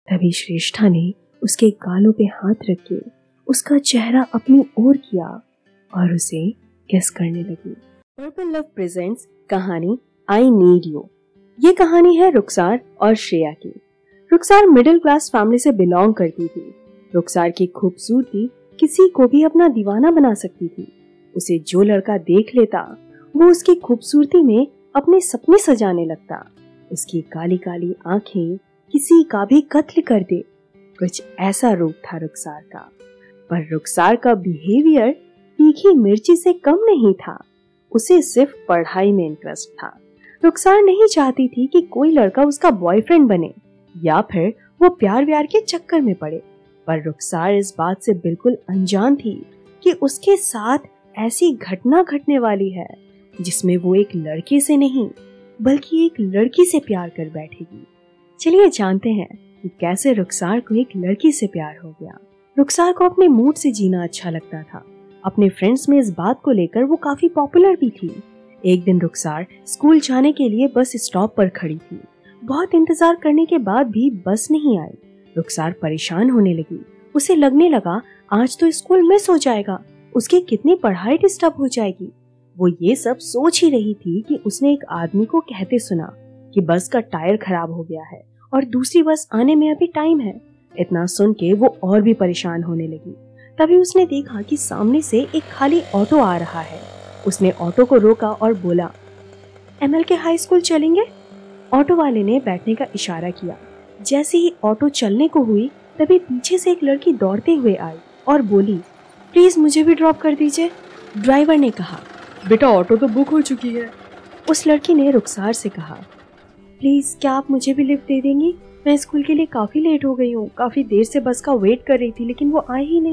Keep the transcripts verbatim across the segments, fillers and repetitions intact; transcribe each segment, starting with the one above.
तभी श्रेष्ठा ने उसके गालों पे हाथ रख के उसका चेहरा अपनी ओर किया और उसे किस करने लगी। पर्पल लव प्रेजेंट्स कहानी आई नीड यू। ये कहानी है रुखसार और श्रेया की। रुखसार मिडिल क्लास फैमिली से बिलोंग करती थी। रुखसार की खूबसूरती किसी को भी अपना दीवाना बना सकती थी। उसे जो लड़का देख लेता वो उसकी खूबसूरती में अपने सपने सजाने लगता। उसकी काली काली आंखें किसी का भी कत्ल कर दे। कुछ ऐसा रूप था रुखसार का। पर रुखसार का बिहेवियर तीखी मिर्ची से कम नहीं था। उसे सिर्फ पढ़ाई में इंटरेस्ट था। रुखसार नहीं चाहती थी कि कोई लड़का उसका बॉयफ्रेंड बने या फिर वो प्यार व्यार के चक्कर में पड़े। पर रुखसार इस बात से बिल्कुल अनजान थी कि उसके साथ ऐसी घटना घटने वाली है जिसमें वो एक लड़के से नहीं बल्कि एक लड़की से प्यार कर बैठेगी। चलिए जानते हैं कि कैसे रुखसार को एक लड़की से प्यार हो गया। रुखसार को अपने मूड से जीना अच्छा लगता था। अपने फ्रेंड्स में इस बात को लेकर वो काफी पॉपुलर भी थी। एक दिन रुखसार स्कूल जाने के लिए बस स्टॉप पर खड़ी थी। बहुत इंतजार करने के बाद भी बस नहीं आई। रुखसार परेशान होने लगी। उसे लगने लगा आज तो स्कूल मिस हो जाएगा, उसकी कितनी पढ़ाई डिस्टर्ब हो जाएगी। वो ये सब सोच ही रही थी कि उसने एक आदमी को कहते सुना कि बस का टायर खराब हो गया है और दूसरी बस आने में अभी टाइम है। इतना सुन के वो और भी परेशान होने लगी। तभी उसने देखा कि सामने से एक खाली ऑटो आ रहा है। उसने ऑटो को रोका और बोला, एमएल के हाई स्कूल चलेंगे? ऑटो वाले ने बैठने का इशारा किया। जैसे ही ऑटो चलने को हुई तभी पीछे से एक लड़की दौड़ते हुए आई और बोली, प्लीज मुझे भी ड्रॉप कर दीजिए। ड्राइवर ने कहा, बेटा ऑटो तो बुक हो चुकी है। उस लड़की ने रुखसार से कहा, प्लीज क्या आप मुझे भी लिफ्ट दे देंगी? मैं स्कूल के लिए काफी लेट हो गई हूँ। काफी देर से बस का वेट कर रही थी लेकिन वो आई ही नहीं।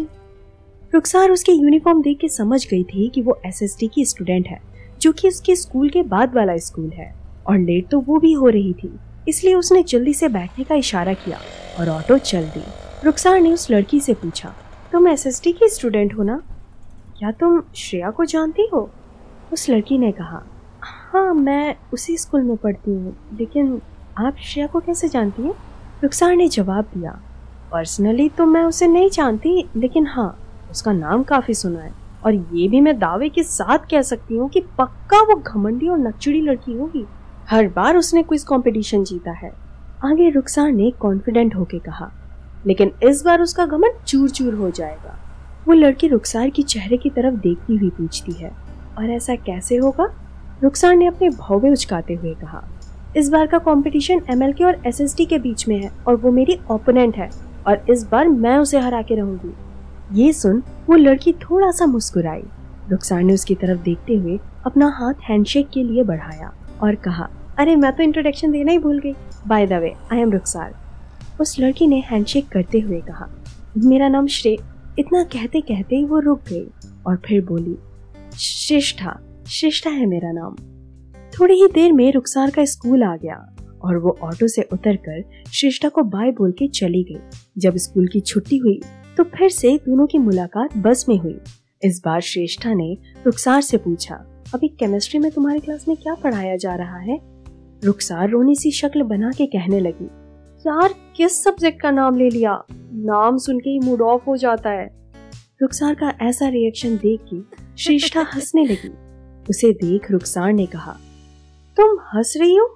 रुखसार उसके यूनिफॉर्म देख के समझ गई थी कि वो एसएसटी की स्टूडेंट है, जो कि उसके स्कूल के बाद वाला स्कूल है और लेट तो वो भी हो रही थी। इसलिए उसने जल्दी से बैठने का इशारा किया और ऑटो चल दी। रुखसार ने उस लड़की से पूछा, तुम एसएसटी की स्टूडेंट हो ना? क्या तुम श्रेया को जानती हो? उस लड़की ने कहा, हाँ मैं उसी स्कूल में पढ़ती हूँ, लेकिन आप श्रेया को कैसे जानती हैं? रुखसार ने जवाब दिया, पर्सनली तो मैं उसे नहीं जानती, लेकिन हाँ उसका नाम काफी सुना है और ये भी मैं दावे के साथ कह सकती हूँ कि पक्का वो घमंडी और नकचड़ी लड़की होगी। हर बार उसने क्विज कंपटीशन जीता है। आगे रुखसार ने कॉन्फिडेंट होके कहा, लेकिन इस बार उसका घमंड चूर चूर हो जाएगा। वो लड़की रुखसार की चेहरे की तरफ देखती हुई पूछती है, और ऐसा कैसे होगा? रुखसार ने अपने भौवे उचकाते हुए कहा, इस बार का कंपटीशन एमएल के और एसएसटी के बीच में है और वो मेरी ओपोनेंट है और इस बार मैं उसे हरा के रहूंगी। ये सुन वो लड़की थोड़ा सा मुस्कुराई। रुखसार ने उसकी तरफ देखते हुए अपना हाथ हैंडशेक के लिए बढ़ाया और कहा, अरे मैं तो इंट्रोडक्शन देना ही भूल गई। By the way I am Rukhsar. उस लड़की ने हैंडशेक करते हुए कहा, मेरा नाम श्रे। इतना कहते कहते ही वो रुक गई और फिर बोली, श्रेष्ठा श्रेष्ठा है मेरा नाम। थोड़ी ही देर में रुखसार का स्कूल आ गया और वो ऑटो से उतरकर श्रेष्ठा को बाय बोल के चली गई। जब स्कूल की छुट्टी हुई तो फिर से दोनों की मुलाकात बस में हुई। इस बार श्रेष्ठा ने रुखसार से पूछा, अभी केमिस्ट्री में तुम्हारी क्लास में क्या पढ़ाया जा रहा है? रुखसार रोनी सी शक्ल बना के कहने लगी, यार किस सब्जेक्ट का नाम ले लिया, नाम सुन के ही मूड ऑफ हो जाता है। रुखसार का ऐसा रिएक्शन देख के श्रेष्ठा हंसने लगी। उसे देख रुखसार ने कहा, तुम हंस रही हो?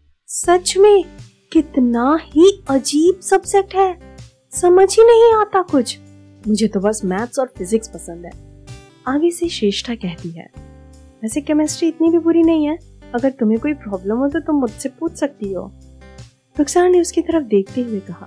सच में कितना ही अजीब सब्जेक्ट है, समझ ही नहीं आता कुछ। मुझे तो बस मैथ्स और फिजिक्स पसंद है। आगे से श्रेष्ठा कहती है, वैसे केमिस्ट्री इतनी भी बुरी नहीं है, अगर तुम्हें कोई प्रॉब्लम हो तो तुम मुझसे पूछ सकती हो। रुखसार ने उसकी तरफ देखते हुए कहा,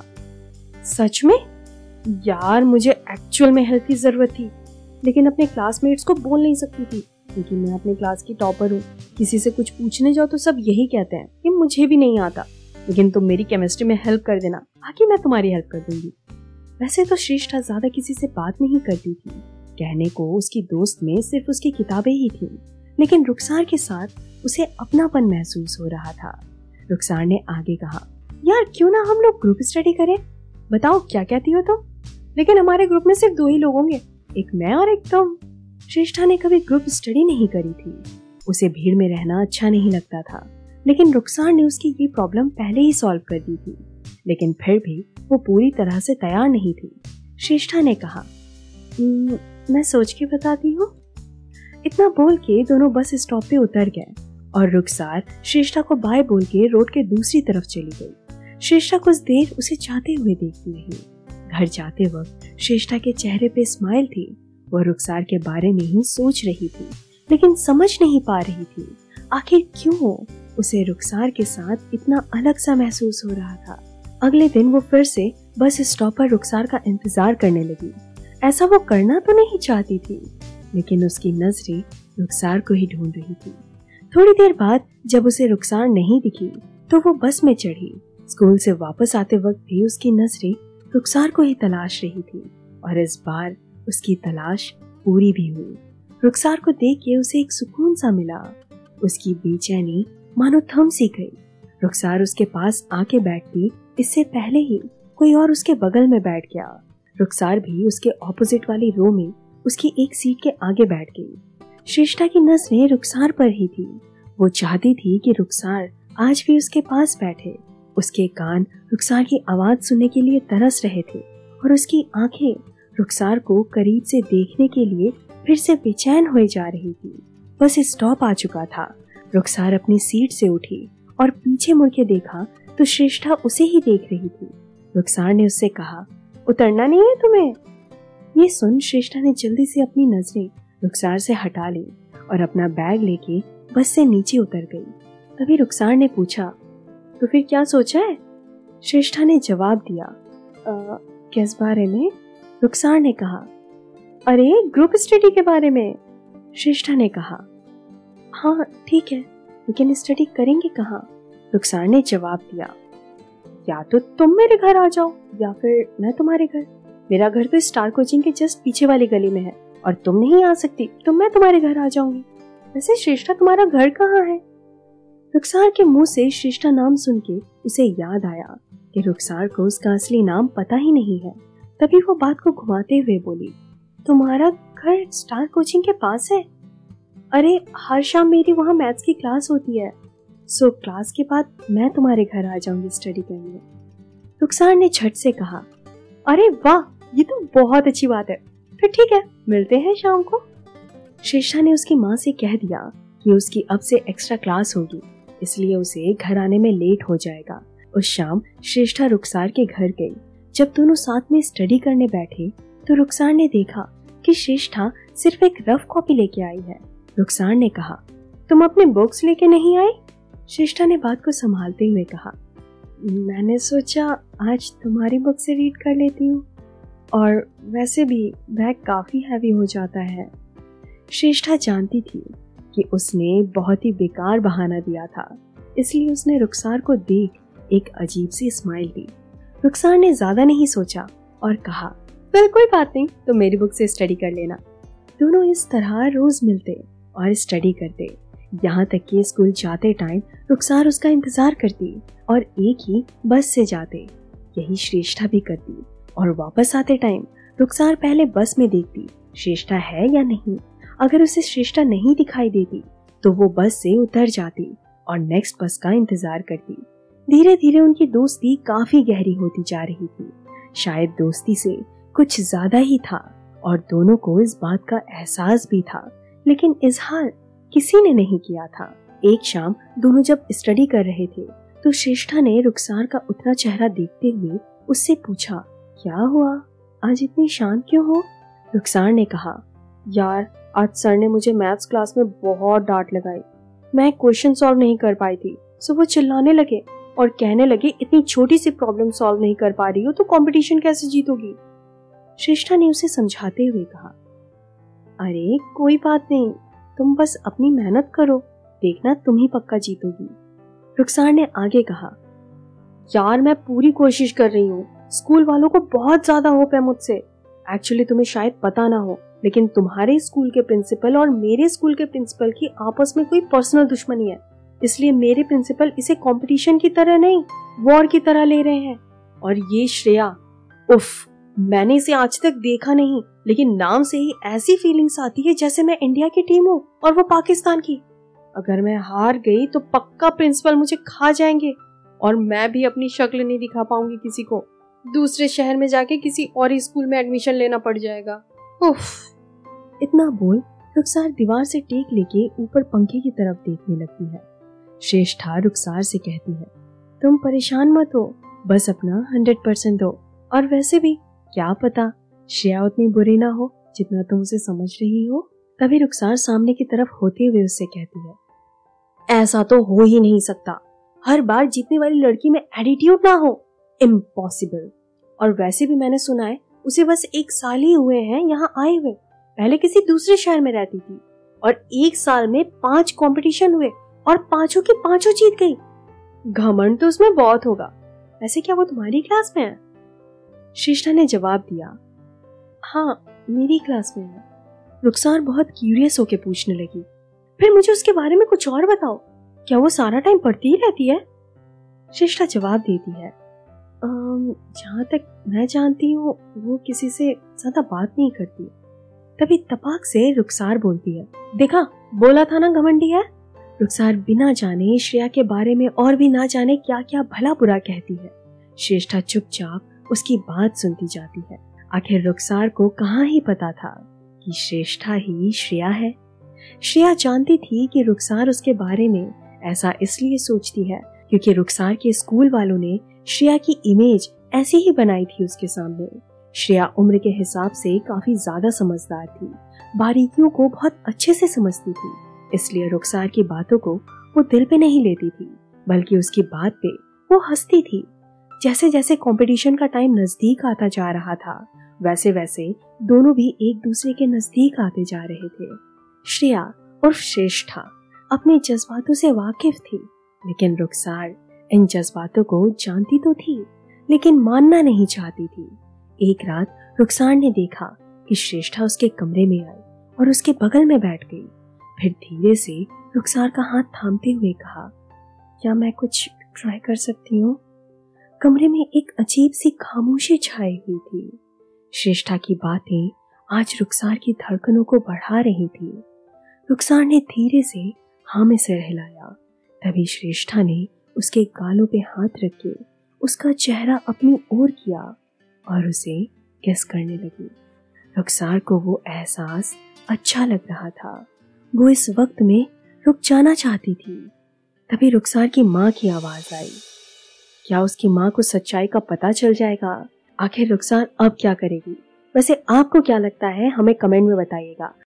सच में? यार मुझे एक्चुअल में हेल्प की जरूरत थी, लेकिन अपने क्लासमेट्स को बोल नहीं सकती थी क्योंकि मैं अपने क्लास की टॉपर हूँ। किसी से कुछ पूछने जाओ तो सब यही कहते हैं कि मुझे भी नहीं आता, लेकिन तुम मेरी केमिस्ट्री में हेल्प कर देना, बाकी मैं तुम्हारी हेल्प कर दूंगी। वैसे तो श्रेष्ठा ज्यादा किसी से बात नहीं करती थी। कहने को उसकी दोस्त में सिर्फ उसकी किताबें ही थी, लेकिन रुखसार के साथ उसे अपनापन महसूस हो रहा था। रुखसार ने आगे कहा, यार क्यों ना हम लोग ग्रुप स्टडी करें? बताओ क्या कहती हो तुम? लेकिन हमारे ग्रुप में सिर्फ दो ही लोग होंगे, एक मैं और एक तुम। श्रेष्ठा ने कभी ग्रुप स्टडी नहीं करी थी। उसे भीड़ में रहना अच्छा नहीं लगता था, लेकिन रुखसार ने उसकी ये प्रॉब्लम पहले ही सॉल्व कर दी थी। लेकिन फिर भी वो पूरी तरह से तैयार नहीं थी। श्रेष्ठा ने कहा, मैं सोच के बताती हूँ। इतना बोल के दोनों बस स्टॉप पे उतर गए और रुखसार श्रेष्ठा को बाय बोल के रोड के दूसरी तरफ चली गई। श्रेष्ठा कुछ देर उसे जाते हुए देखती रही। घर जाते वक्त श्रेष्ठा के चेहरे पे स्माइल थी। वह रुखसार के बारे में ही सोच रही थी, लेकिन समझ नहीं पा रही थी आखिर क्यों उसे रुखसार के साथ इतना अलग सा महसूस हो रहा था। अगले दिन वो फिर से बस स्टॉप पर रुखसार का इंतजार करने लगी। ऐसा वो करना तो नहीं चाहती थी, लेकिन उसकी नजरें रुखसार को ही ढूंढ रही थी। थोड़ी देर बाद जब उसे रुखसार नहीं दिखी तो वो बस में चढ़ी। स्कूल से वापस आते वक्त भी उसकी नजरें रुखसार को ही तलाश रही थी और इस बार उसकी तलाश पूरी भी हुई। रुखसार को देख के उसे एक सुकून सा मिला। उसकी बेचैनी मानो थम सी गई। रुखसार उसके पास आके बैठती इससे पहले ही कोई और उसके बगल में बैठ गया। रुखसार भी उसके ऑपोजिट वाली रो में उसकी एक सीट के आगे बैठ गई। श्रेष्ठा की नजरें रुखसार पर ही थी। वो चाहती थी कि रुखसार आज भी उसके पास बैठे। उसके कान रुखसार की आवाज सुनने के लिए तरस रहे थे और उसकी आंखें रुखसार को करीब से देखने के लिए फिर से बेचैन हुए जा रही थी। बस स्टॉप आ चुका था। रुखसार अपनी सीट से उठी और पीछे मुड़ के देखा तो श्रेष्ठा उसे ही देख रही थी। रुखसार ने उससे कहा, उतरना नहीं है तुम्हें? ये सुन श्रेष्ठा ने जल्दी से अपनी नजरें रुखसार से हटा ली और अपना बैग लेके बस से नीचे उतर गई। तभी रुखसार ने पूछा, तो फिर क्या सोचा है? श्रेष्ठा ने जवाब दिया, किस बारे में? रुखसार ने कहा, अरे ग्रुप स्टडी के बारे में। श्रेष्ठा ने कहा, हाँ ठीक है, लेकिन स्टडी करेंगे कहाँ? रुखसार ने जवाब दिया, या तो तुम मेरे घर आ जाओ या फिर मैं तुम्हारे घर। मेरा घर तो स्टार कोचिंग के जस्ट पीछे वाली गली में है और तुम नहीं आ सकती तो मैं तुम्हारे घर आ जाऊंगी। वैसे श्रेष्ठा तुम्हारा घर कहाँ है? रुखसार के मुंह से श्रेष्ठा नाम सुन के उसे याद आया कि रुखसार को उसका असली नाम पता ही नहीं है। तभी वो बात को घुमाते हुए बोली, तुम्हारा घर स्टार कोचिंग के पास है? अरे हर शाम मेरी वहाँ मैथ्स की क्लास होती है, सो क्लास के बाद मैं तुम्हारे घर आ जाऊंगी स्टडी करने। रुखसार ने झट से कहा, अरे वाह, ये तो बहुत अच्छी बात है, फिर ठीक है मिलते हैं शाम को। श्रेष्ठा ने उसकी माँ से कह दिया कि उसकी अब से एक्स्ट्रा क्लास होगी, इसलिए उसे घर आने में लेट हो जाएगा। उस शाम श्रेष्ठा रुखसार के घर गई। जब दोनों साथ में स्टडी करने बैठे तो रुखसार ने देखा कि श्रेष्ठा सिर्फ एक रफ कॉपी लेके आई है। रुखसार ने कहा, तुम अपने बुक्स लेके नहीं आई? श्रेष्ठा ने बात को संभालते हुए कहा, मैंने सोचा आज तुम्हारी बुक से रीड कर लेती हूँ, और वैसे भी बैग काफी हैवी हो जाता है। श्रेष्ठा जानती थी कि उसने बहुत ही बेकार बहाना दिया था, इसलिए उसने रुखसार को देख एक अजीब सी स्माइल दी। रुखसार ने ज्यादा नहीं सोचा और कहा, फिर कोई बात नहीं, तो मेरी बुक से स्टडी कर लेना। दोनों इस तरह रोज मिलते और स्टडी करते, यहाँ तक कि स्कूल जाते टाइम रुखसार उसका इंतजार करती और एक ही बस से जाते। यही श्रेष्ठा भी करती और वापस आते टाइम रुखसार पहले बस में देखती श्रेष्ठा है या नहीं। अगर उसे श्रेष्ठा नहीं दिखाई देती तो वो बस से उतर जाती और नेक्स्ट बस का इंतजार करती। धीरे धीरे उनकी दोस्ती काफी गहरी होती जा रही थी। शायद दोस्ती से कुछ ज्यादा ही था और दोनों को इस बात का एहसास भी था, लेकिन इजहार किसी ने नहीं किया था। एक शाम दोनों जब स्टडी कर रहे थे तो श्रेष्ठा ने रुखसार का उतरा चेहरा देखते हुए उससे पूछा, क्या हुआ, आज इतनी शांत क्यों हो? रुखसार ने कहा, यार आज सर ने मुझे मैथ्स क्लास में बहुत डांट लगाई। मैं क्वेश्चन सॉल्व नहीं कर पाई थी, सो वो चिल्लाने लगे और कहने लगे, इतनी छोटी सी प्रॉब्लम सॉल्व नहीं कर पा रही हो तो कंपटीशन कैसे जीतोगी? श्रेष्ठा ने उसे समझाते हुए कहा, अरे कोई बात नहीं, तुम बस अपनी मेहनत करो, देखना तुम ही पक्का जीतोगी। रुखसार ने आगे कहा, यार मैं पूरी कोशिश कर रही हूँ, स्कूल वालों को बहुत ज्यादा होप है मुझसे। एक्चुअली तुम्हें शायद पता ना हो, लेकिन तुम्हारे स्कूल के प्रिंसिपल और मेरे स्कूल के प्रिंसिपल की आपस में कोई पर्सनल दुश्मनी है, इसलिए मेरे प्रिंसिपल इसे कंपटीशन की तरह नहीं वॉर की तरह ले रहे हैं। और ये श्रेया, उफ, मैंने इसे आज तक देखा नहीं, लेकिन नाम से ही ऐसी फीलिंग्स आती है जैसे मैं इंडिया की टीम हूँ और वो पाकिस्तान की। अगर मैं हार गई तो पक्का प्रिंसिपल मुझे खा जाएंगे और मैं भी अपनी शक्ल नहीं दिखा पाऊंगी किसी को। दूसरे शहर में जाके किसी और ही स्कूल में एडमिशन लेना पड़ जाएगा। उफ। इतना बोल रुखसार दीवार से टेक लेके ऊपर पंखे की तरफ देखने लगती है। श्रेष्ठा रुखसार से कहती है, तुम परेशान मत हो, बस अपना हंड्रेड परसेंट दो। और वैसे भी क्या पता श्रेया उतनी बुरी ना हो जितना तुम उसे समझ रही हो। तभी रुखसार सामने की तरफ होते हुए उससे कहती है, ऐसा तो हो ही नहीं सकता, हर बार जीतने वाली लड़की में एटीट्यूड ना हो, इम्पॉसिबल। और वैसे भी मैंने सुना है उसे बस एक साल ही हुए हैं यहाँ आए हुए, पहले किसी दूसरे शहर में रहती थी और एक साल में पांच कंपटीशन हुए और पांचों की पांचों जीत गई। घमंड तो उसमें बहुत होगा। वैसे क्या वो तुम्हारी क्लास में है? श्रेष्ठा ने जवाब दिया, हाँ मेरी क्लास में है। रुखसार बहुत क्यूरियस होके पूछने लगी, फिर मुझे उसके बारे में कुछ और बताओ, क्या वो सारा टाइम पढ़ती ही रहती है? श्रेष्ठा जवाब देती है, जहाँ तक मैं जानती हूँ वो किसी से ज्यादा बात नहीं करती। तभी तपाक से रुखसार बोलती है, देखा बोला था ना घमंडी है। रुखसार बिना जाने श्रेया के बारे में और भी ना जाने क्या क्या भला बुरा कहती है। श्रेष्ठा चुपचाप उसकी बात सुनती जाती है। आखिर रुखसार को कहाँ ही पता था कि श्रेष्ठा ही श्रेया है। श्रेया जानती थी कि रुखसार उसके बारे में ऐसा इसलिए सोचती है क्योंकि रुखसार के स्कूल वालों ने श्रेया की इमेज ऐसी ही बनाई थी उसके सामने। श्रेया उम्र के हिसाब से काफी ज्यादा समझदार थी, बारीकियों को बहुत अच्छे से समझती थी, इसलिए रुखसार की बातों को वो दिल पे नहीं लेती थी, बल्कि उसकी बात पे वो हंसती थी। जैसे जैसे कंपटीशन का टाइम नजदीक आता जा रहा था, वैसे वैसे दोनों भी एक दूसरे के नजदीक आते जा रहे थे। श्रेया और श्रेष्ठा अपने जज्बातों से वाकिफ थी, लेकिन रुखसार इन जज्बातों को जानती तो थी लेकिन मानना नहीं चाहती थी। एक रात रुखसार ने देखा कि श्रेष्ठा उसके कमरे में आई और उसके बगल में बैठ गई। फिर धीरे से रुखसार का हाथ थामते हुए कहा, क्या मैं कुछ ट्राई कर सकती हूँ? कमरे में एक अजीब सी खामोशी छाई हुई थी। श्रेष्ठा की बातें आज रुखसार की धड़कनों को बढ़ा रही थी। रुखसार ने धीरे से हाँ में सिर हिलाया। तभी श्रेष्ठा ने उसके गालों पे हाथ रख के उसका चेहरा अपनी ओर किया और उसे किस करने लगी। रुखसार को वो एहसास अच्छा लग रहा था। वो इस वक्त में रुक जाना चाहती थी। तभी रुखसार की माँ की आवाज आई। क्या उसकी माँ को सच्चाई का पता चल जाएगा? आखिर रुखसार अब क्या करेगी? वैसे आपको क्या लगता है, हमें कमेंट में बताइएगा।